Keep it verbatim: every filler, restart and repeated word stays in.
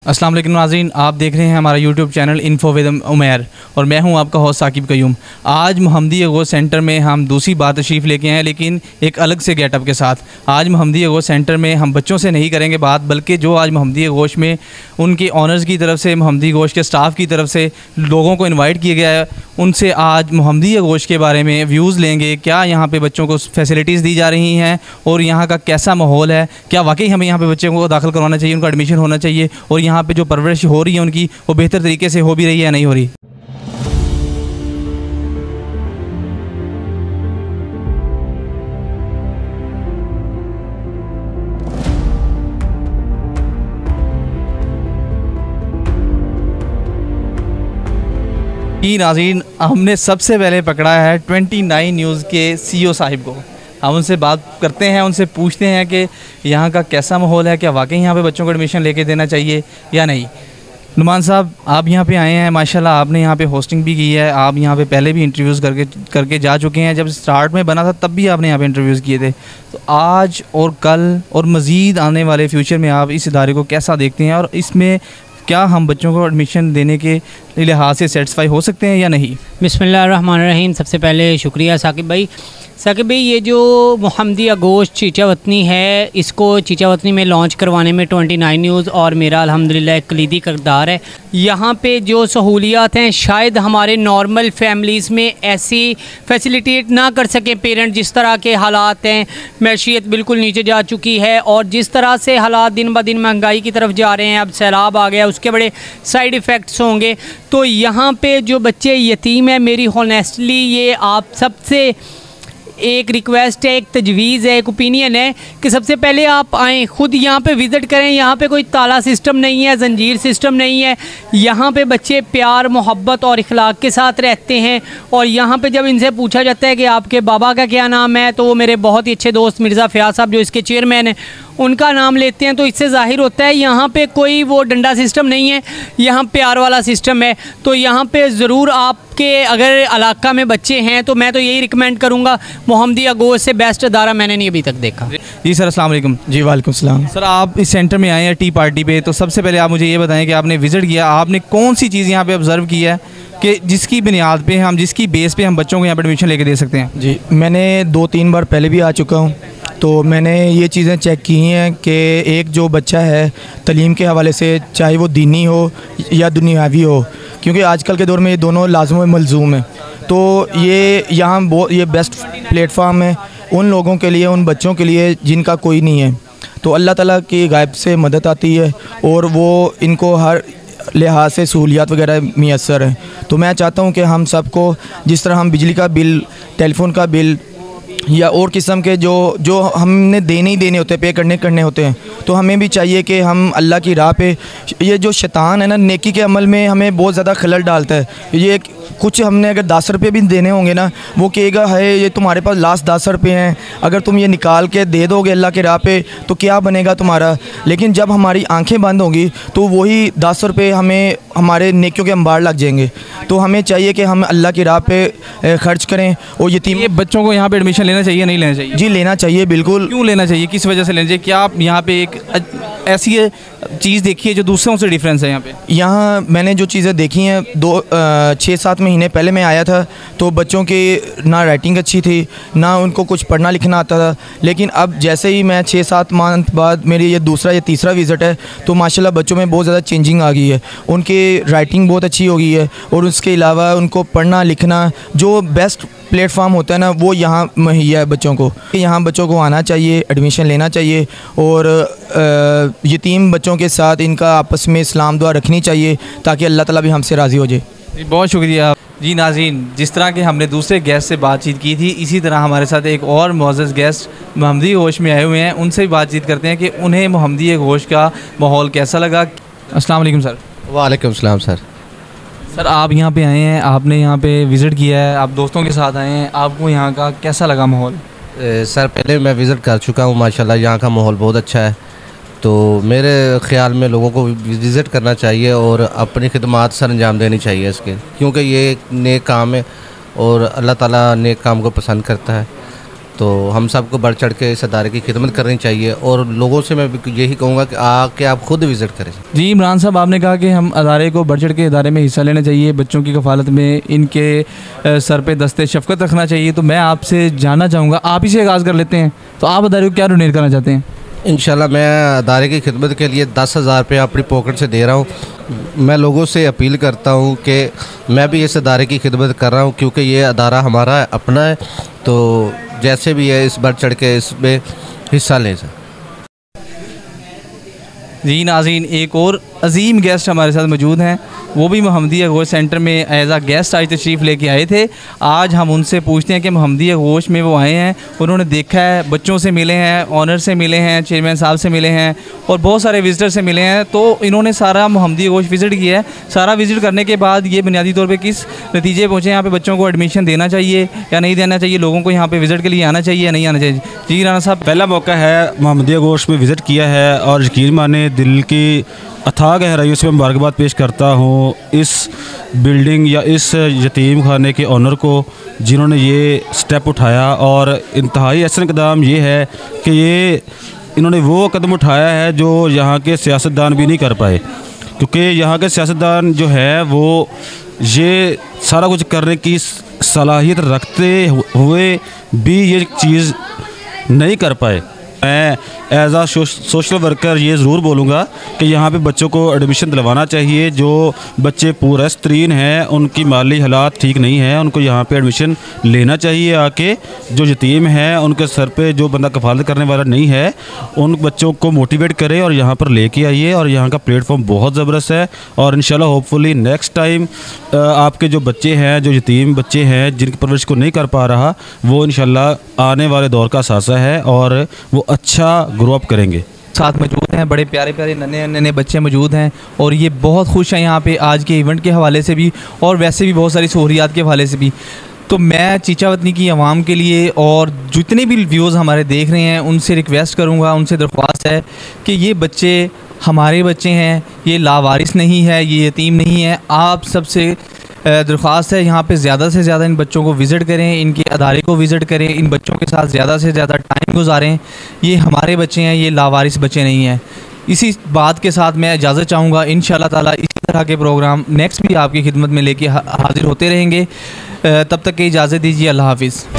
अस्सलाम वालेकुम नाज़रीन, आप देख रहे हैं हमारा YouTube channel info with Umair और मैं हूं आपका होस्ट साकिब कयूम। आज मोहम्मदी एगोज़ सेंटर में हम दूसरी बार तशरीफ़ लेके आए, लेकिन एक अलग से गेटअप के साथ। आज मोहम्मदी एगोज़ सेंटर में हम बच्चों से नहीं करेंगे बात, बल्कि जो आज मोहम्मदी एगोज़ में उनके ऑनर्स की तरफ से, मोहम्मदी एगोज़ के स्टाफ की तरफ से लोगों को इन्वाइट किया गया है, उनसे आज मोहम्मदी एगोज़ के बारे में व्यूज़ लेंगे। क्या यहाँ पर बच्चों को फैसिलिटीज़ दी जा रही हैं और यहाँ का कैसा माहौल है, क्या वाकई हमें यहाँ पर बच्चों को दाखिल करवाना चाहिए, उनका एडमिशन होना चाहिए और यहाँ पे जो परवरिश हो रही है उनकी वो बेहतर तरीके से हो भी रही है या नहीं हो रही। जी नाज़रीन, हमने सबसे पहले पकड़ा है ट्वेंटी नाइन न्यूज़ के सीईओ साहिब को। हम उनसे बात करते हैं, उनसे पूछते हैं कि यहाँ का कैसा माहौल है, क्या वाकई यहाँ पे बच्चों को एडमिशन लेके देना चाहिए या नहीं। नुमान साहब, आप यहाँ पे आए हैं, माशाल्लाह आपने यहाँ पे होस्टिंग भी की है, आप यहाँ पे पहले भी इंटरव्यूज़ करके करके जा चुके हैं। जब स्टार्ट में बना था तब भी आपने यहाँ पे इंटरव्यूज़ किए थे, तो आज और कल और मज़ीद आने वाले फ्यूचर में आप इस इदारे को कैसा देखते हैं और इसमें क्या हम बच्चों को एडमिशन देने के लिहाज से सेटिस्फाई हो सकते हैं या नहीं? बिस्मिल्लाहिर्रहमानिर्रहीम। सबसे पहले शुक्रिया साकिब भाई। साकिब भाई, ये जो मोहम्मदी एगोज़ चीचावतनी है, इसको चीचावतनी में लॉन्च करवाने में ट्वेंटी नाइन न्यूज़ और मेरा अल्हम्दुलिल्लाह एक कलीदी किरदार है। यहाँ पे जो सहूलियात हैं शायद हमारे नॉर्मल फैमिलीज़ में ऐसी फैसिलिटेट ना कर सकें पेरेंट। जिस तरह के हालात हैं, मैशियत बिल्कुल नीचे जा चुकी है और जिस तरह से हालात दिन ब दिन महंगाई की तरफ जा रहे हैं, अब सैलाब आ गया, उसके बड़े साइड इफ़ेक्ट्स होंगे। तो यहाँ पे जो बच्चे यतीम है, मेरी हॉनेस्टली ये आप सबसे एक रिक्वेस्ट है, एक तजवीज़ है, एक ओपिनियन है कि सबसे पहले आप आएँ, ख़ुद यहाँ पे विज़िट करें। यहाँ पे कोई ताला सिस्टम नहीं है, जंजीर सिस्टम नहीं है। यहाँ पे बच्चे प्यार, मोहब्बत और इखलाक के साथ रहते हैं। और यहाँ पे जब इनसे पूछा जाता है कि आपके बाबा का क्या नाम है, तो वो मेरे बहुत ही अच्छे दोस्त मिर्ज़ा फ़याज़ साहब जो इसके चेयरमैन हैं, उनका नाम लेते हैं। तो इससे ज़ाहिर होता है यहाँ पे कोई वो डंडा सिस्टम नहीं है, यहाँ प्यार वाला सिस्टम है। तो यहाँ पे ज़रूर आपके अगर इलाका में बच्चे हैं तो मैं तो यही रिकमेंड करूँगा, मोहम्मदी एगोज़ से बेस्ट अदारा मैंने नहीं अभी तक देखा। जी सर, अस्सलाम वालेकुम। जी वालेकुम सलाम। सर, आप इस सेंटर में आए हैं टी पार्टी पे, तो सबसे पहले आप मुझे ये बताएं कि आपने विज़िट किया, आपने कौन सी चीज़ यहाँ पे ऑब्ज़र्व की है कि जिसकी बुनियाद पे हम, जिसकी बेस पे हम बच्चों को यहाँ पर एडमिशन लेके दे सकते हैं? जी, मैंने दो तीन बार पहले भी आ चुका हूँ, तो मैंने ये चीज़ें चेक की हैं कि एक जो बच्चा है तलीम के हवाले से, चाहे वो दीनी हो या दुनियावी हो, क्योंकि आजकल के दौर में ये दोनों लाज़िम व मलज़ूम है, तो ये यहाँ बहुत ये बेस्ट प्लेटफार्म है उन लोगों के लिए, उन बच्चों के लिए जिनका कोई नहीं है। तो अल्लाह ताला की गायब से मदद आती है और वो इनको हर लिहाज से सहूलियात वगैरह मैसर है। तो मैं चाहता हूँ कि हम सबको, जिस तरह हम बिजली का बिल, टेलीफोन का बिल या और किस्म के जो जो हमने देने ही देने होते हैं, पे करने करने होते हैं, तो हमें भी चाहिए कि हम अल्लाह की राह पे, ये जो शैतान है ना, नेकी के अमल में हमें बहुत ज़्यादा खलल डालता है। ये कुछ हमने अगर दस रुपये भी देने होंगे ना, वो कहेगा है ये तुम्हारे पास लास्ट दस रुपये हैं, अगर तुम ये निकाल के दे दोगे अल्लाह के राह पे तो क्या बनेगा तुम्हारा। लेकिन जब हमारी आंखें बंद होंगी तो वही दस रुपये हमें हमारे नेकियों के अंबार लग जाएंगे। तो हमें चाहिए कि हम अल्लाह की राह पे खर्च करें। और यतीम ये बच्चों को यहाँ पे एडमिशन लेना चाहिए नहीं लेना चाहिए? जी लेना चाहिए, बिल्कुल। क्यों लेना चाहिए, किस वजह से लेना चाहिए? क्या आप यहाँ पे एक ऐसी चीज़ देखी है जो दूसरों से डिफरेंस है यहाँ पे? यहाँ मैंने जो चीज़ें देखी हैं, दो छः सात महीने पहले मैं आया था तो बच्चों की ना राइटिंग अच्छी थी, ना उनको कुछ पढ़ना लिखना आता था। लेकिन अब जैसे ही मैं छः सात मंथ बाद, मेरी ये दूसरा या तीसरा विज़िट है, तो माशाल्लाह बच्चों में बहुत ज़्यादा चेंजिंग आ गई है, उनकी राइटिंग बहुत अच्छी हो गई है और उसके अलावा उनको पढ़ना लिखना, जो बेस्ट प्लेटफार्म होता है ना, वो यहाँ मुहैया है बच्चों को। यहाँ बच्चों को आना चाहिए, एडमिशन लेना चाहिए और यतीम बच्चों के साथ इनका आपस में इस्लाम दुआ रखनी चाहिए ताकि अल्लाह ताला भी हमसे राज़ी हो जाए। बहुत शुक्रिया। जी नाज़रीन, जिस तरह के हमने दूसरे गेस्ट से बातचीत की थी, इसी तरह हमारे साथ एक और मुअज़्ज़ज़ गेस्ट मोहम्मदी एगोज़ में आए हुए हैं, उनसे भी बातचीत करते हैं कि उन्हें मोहम्मदी एगोज़ का माहौल कैसा लगा। अस्सलाम वालेकुम सर। वालेकुम सलाम सर। सर, आप यहाँ पे आए हैं, आपने यहाँ पे विज़िट किया है, आप दोस्तों के साथ आए हैं, आपको यहाँ का कैसा लगा माहौल? सर, पहले मैं विज़िट कर चुका हूँ, माशाल्लाह यहाँ का माहौल बहुत अच्छा है। तो मेरे ख़्याल में लोगों को विज़िट करना चाहिए और अपनी खिदमात सर अंजाम देनी चाहिए इसके, क्योंकि ये एक नेक काम है और अल्लाह ताला नेक काम को पसंद करता है। तो हम सबको बढ़ चढ़ के इस अदारे की खिदमत करनी चाहिए और लोगों से मैं भी यही कहूँगा कि आके आप खुद विज़िट करें। जी इमरान साहब, आपने कहा कि हम अदारे को बढ़ चढ़ के अदारे में हिस्सा लेना चाहिए, बच्चों की कफ़ालत में इनके सर पे दस्ते शफ़क़त रखना चाहिए। तो मैं आपसे जानना चाहूँगा, आप ही से आगाज़ कर लेते हैं, तो आप अदारे को क्या डोनेट करना चाहते हैं? इंशाल्लाह मैं अदारे की खिदमत के लिए दस हज़ार रुपये अपनी पॉकेट से दे रहा हूँ। मैं लोगों से अपील करता हूँ कि मैं भी इस अदारे की खिदमत कर रहा हूँ, क्योंकि ये अदारा हमारा अपना है। तो जैसे भी है इस बढ़ चढ़ के इसमें हिस्सा लें सर। जी नाज़रीन, एक और अजीम गेस्ट हमारे साथ मौजूद हैं, वो भी मोहम्मदिया गोश्त सेंटर में एज आ गेस्ट आज तशरीफ़ लेके आए थे। आज हम उनसे पूछते हैं कि मोहम्मदिया गोश्त में वो आए हैं, उन्होंने देखा है, बच्चों से मिले हैं, ऑनर से मिले हैं, चेयरमैन साहब से मिले हैं और बहुत सारे विज़िटर से मिले हैं। तो इन्होंने सारा मोहम्मदिया गोश्त विज़िट किया है। सारा विज़िट करने के बाद ये बुनियादी तौर पर किस नतीजे पहुँचे, यहाँ पर बच्चों को एडमिशन देना चाहिए या नहीं देना चाहिए, लोगों को यहाँ पर विज़िट के लिए आना चाहिए या नहीं आना चाहिए। जी राना साहब, पहला मौका है मोहम्मदिया गोश्त में विज़िट किया है और यकीन माने दिल की अथाह गहराइयों से मैं मुबारकबाद पेश करता हूँ इस बिल्डिंग या इस यतीम खाने के ऑनर को, जिन्होंने ये स्टेप उठाया। और इंतहाई अहसन कदम ये है कि ये इन्होंने वो कदम उठाया है जो यहाँ के सियासतदान भी नहीं कर पाए, क्योंकि यहाँ के सियासतदान जो है वो ये सारा कुछ करने की सलाहियत रखते हुए भी ये चीज़ नहीं कर पाए। मैं एज आ सोशल वर्कर ये ज़रूर बोलूँगा कि यहाँ पे बच्चों को एडमिशन दिलवाना चाहिए। जो बच्चे पुरस्तरीन हैं, उनकी माली हालात ठीक नहीं है, उनको यहाँ पे एडमिशन लेना चाहिए आके। जो यतीम हैं, उनके सर पे जो बंदा कफ़ालत करने वाला नहीं है, उन बच्चों को मोटिवेट करें और यहाँ पर लेके आइए। और यहाँ का प्लेटफॉर्म बहुत ज़बरदस्त है और इंशाल्लाह होपफुली नेक्स्ट टाइम आपके जो बच्चे हैं, जो यतीम बच्चे हैं जिनकी परवरिश को नहीं कर पा रहा, वो इंशाल्लाह आने वाले दौर का सासा है और वो अच्छा ग्रो अप करेंगे। साथ मौजूद हैं बड़े प्यारे प्यारे नन्हे नन्हे बच्चे मौजूद हैं और ये बहुत खुश हैं यहाँ पे आज के इवेंट के हवाले से भी और वैसे भी बहुत सारी सहूलियात के हवाले से भी। तो मैं चीचा वतनी की आवाम के लिए और जितने भी व्यूज़ हमारे देख रहे हैं उनसे रिक्वेस्ट करूँगा, उनसे दरख्वास्त है कि ये बच्चे हमारे बच्चे हैं, ये लावारिस नहीं है, ये यतीम नहीं है। आप सबसे दरख्वास्त है यहाँ पे ज़्यादा से ज़्यादा इन बच्चों को विज़िट करें, इनके अदारे को विज़िट करें, इन बच्चों के साथ ज़्यादा से ज़्यादा टाइम गुजारें। ये हमारे बच्चे हैं, ये लावारिस बच्चे नहीं हैं। इसी बात के साथ मैं इजाज़त चाहूँगा। इंशाल्लाह ताला इसी तरह के प्रोग्राम नेक्स्ट भी आपकी खिदमत में लेके हाजिर होते रहेंगे। तब तक की इजाज़त दीजिए। अल्लाह हाफिज़।